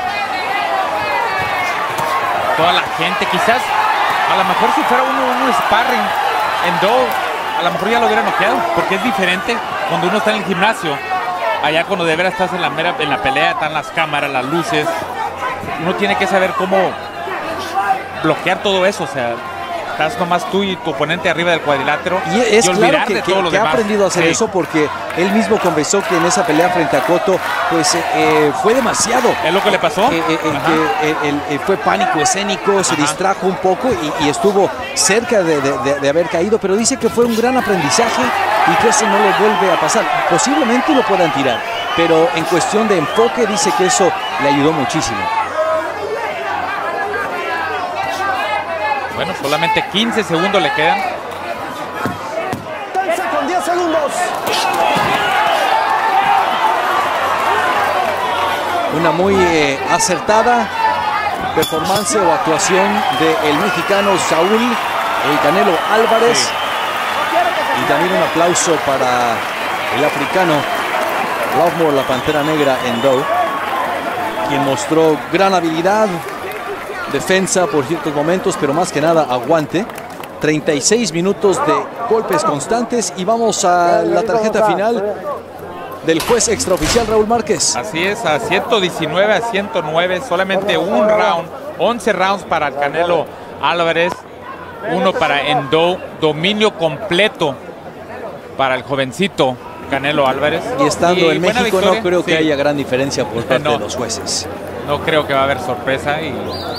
Toda la gente, quizás. A lo mejor si fuera un sparring en Endo, a lo mejor ya lo hubiera noqueado, porque es diferente cuando uno está en el gimnasio. Allá cuando de veras estás en la pelea, están las cámaras, las luces. Uno tiene que saber cómo bloquear todo eso, o sea, estás nomás tú y tu oponente arriba del cuadrilátero. Y es claro de todo lo que ha aprendido a hacer eso, porque él mismo confesó que en esa pelea frente a Cotto, pues fue demasiado. ¿Es lo que le pasó? Fue pánico escénico, se distrajo un poco y estuvo cerca de haber caído, pero dice que fue un gran aprendizaje y que eso no le vuelve a pasar. Posiblemente lo puedan tirar, pero en cuestión de enfoque dice que eso le ayudó muchísimo. Bueno, solamente 15 segundos le quedan. Con 10 segundos. Una muy acertada performance o actuación del mexicano Saúl El Canelo Álvarez. Sí. Y también un aplauso para el africano Lovemore, la Pantera Negra Endo, quien mostró gran habilidad, defensa por ciertos momentos, pero más que nada aguante. 36 minutos de golpes constantes y vamos a la tarjeta final del juez extraoficial Raúl Márquez. Así es, a 119 a 109, solamente un round, 11 rounds para el Canelo Álvarez, uno para Endo, dominio completo para el jovencito Canelo Álvarez. Y estando en México victoria, no creo que haya gran diferencia por parte de los jueces. No creo que va a haber sorpresa y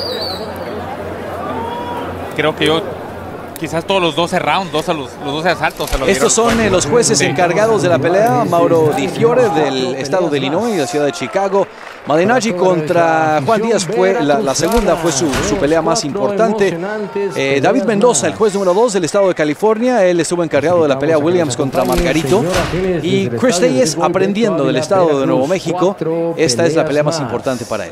creo que quizás todos los 12 rounds, los 12 asaltos se lo dieron. Estos son los jueces encargados de la pelea. Mauro Di Fiore del estado de Illinois, de la ciudad de Chicago. Madenaggi contra Juan Díaz fue la segunda, fue su pelea más importante. David Mendoza, el juez número 2 del estado de California, él estuvo encargado de la pelea Williams contra Margarito. Y Chris Davis aprendiendo del estado de Nuevo México. Esta es la pelea más importante para él.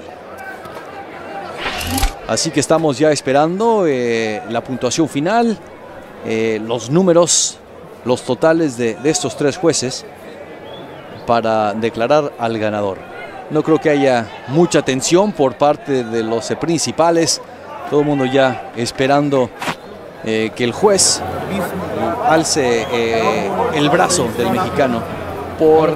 Así que estamos ya esperando la puntuación final, los números, los totales de estos tres jueces para declarar al ganador. No creo que haya mucha tensión por parte de los principales. Todo el mundo ya esperando que el juez alce el brazo del mexicano por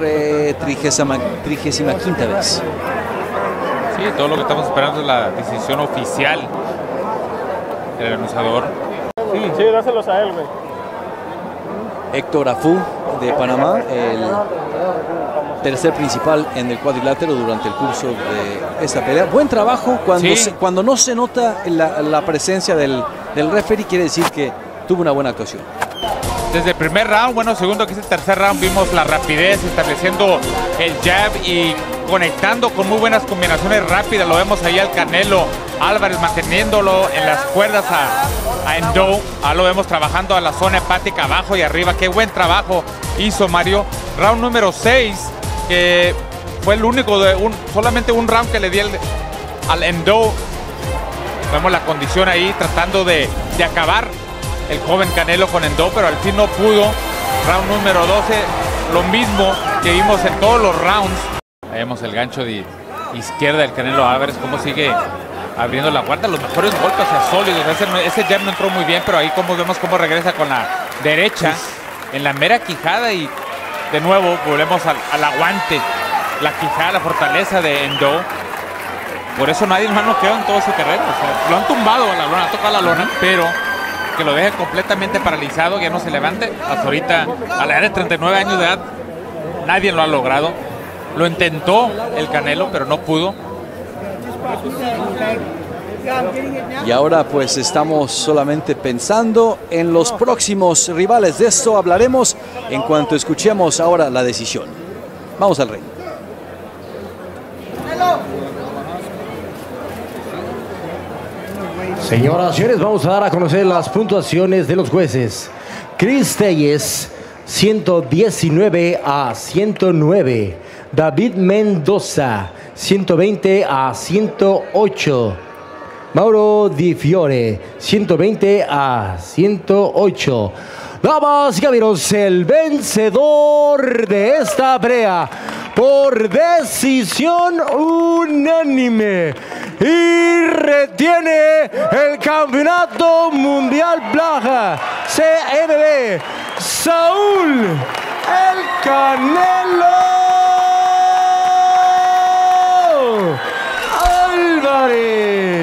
35ª vez. Sí, todo lo que estamos esperando es la decisión oficial del anunciador. Sí, dáselos a él, güey. Héctor Afú de Panamá, el tercer principal en el cuadrilátero durante el curso de esta pelea. Buen trabajo, cuando no se nota la presencia del referee, quiere decir que tuvo una buena actuación. Desde el primer round, bueno, segundo que es el tercer round, vimos la rapidez, estableciendo el jab y conectando con muy buenas combinaciones rápidas. Lo vemos ahí al Canelo Álvarez manteniéndolo en las cuerdas a Endo. Lo vemos trabajando a la zona hepática abajo y arriba. Qué buen trabajo hizo Mario. Round número 6, que fue el único solamente un round que le di al Endo. Vemos la condición ahí tratando de acabar el joven Canelo con Endo, pero al fin no pudo. Round número 12, lo mismo que vimos en todos los rounds. Ahí vemos el gancho de izquierda del Canelo Álvarez, cómo sigue abriendo la guarda, los mejores golpes sólidos. Ese jab no entró muy bien, pero ahí vemos cómo regresa con la derecha en la mera quijada y de nuevo volvemos al aguante, la quijada, la fortaleza de Endo. Por eso nadie más noqueó en toda su carrera. O sea, lo han tumbado a la lona, ha tocado la lona, pero que lo deje completamente paralizado, ya no se levante. Hasta ahorita, a la edad de 39 años de edad, nadie lo ha logrado. Lo intentó el Canelo, pero no pudo. Y ahora pues estamos solamente pensando en los próximos rivales. De esto hablaremos en cuanto escuchemos ahora la decisión. Vamos al ring. Señoras y señores, vamos a dar a conocer las puntuaciones de los jueces. Chris Telles, 119 a 109. David Mendoza, 120 a 108. Mauro Di Fiore, 120 a 108. Damas y caballeros, el vencedor de esta pelea por decisión unánime y retiene el campeonato mundial Plaja CMB, Saúl El Canelo Álvarez.